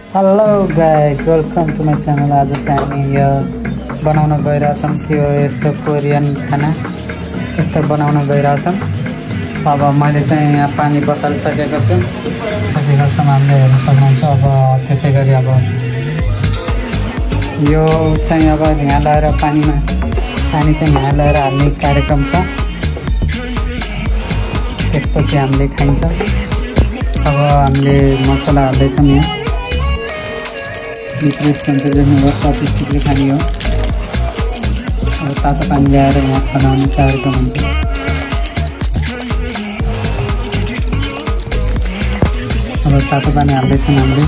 Hello guys, welcome to my channel. आज चाहिँ हामी यो बनाउन गइरहेछौँ के हो यस्तो कोरियन खाना, यस्तो बनाउन गइरहेछौँ। अब मैले चाहिँ यहाँ पानी बसालिसकेको छु, हामीले हेर्न सक्नुहुन्छ। अब त्यसै गरी अब यो चाहिँ अब हालेर पानी चाहिँ हालेर हाल्ने कार्यक्रम छ। त्यसपछि हामीले खाइन्छ। अब हामीले मसला हाल्दैछौँ। यहाँ चपस्टिकले खाने हो। अब तातो पानी ल्याएर यहाँ बनाउने कार्यक्रम हुन्छ। अब तातो पानी हाल्दैछौँ हामीले।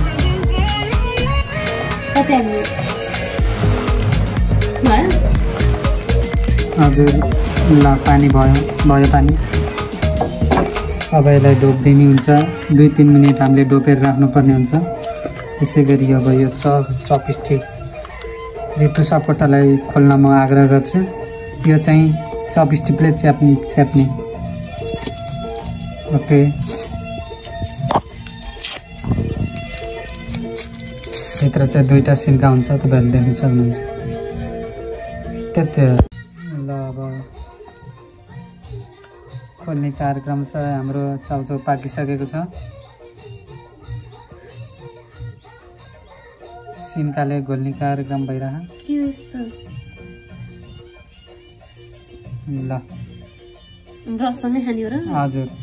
हजुर, ल पानी भयो पानी। अब यसलाई ढोकिदिनु हुन्छ। 2-3 मिनट हामीले ढोकेर राख्नुपर्ने हुन्छ। त्यसै गरी अब यो चपस्टिक रितु सपोटालाई खोल्न म आग्रह गर्छु। यो चाहिँ चपस्टिकले च्याप्ने। ओके, भित्र चाहिँ 2टा सिल्का हुन्छ, तपाईँहरूले देख्न सक्नुहुन्छ। त्यति ल अब खोल्ने कार्यक्रम छ। हाम्रो चाउचाउ पाकिसकेको छ। सिन्काले घोल्ने कार्यक्रम भइरहेको। ल रससँगै खाने हो र? हजुर।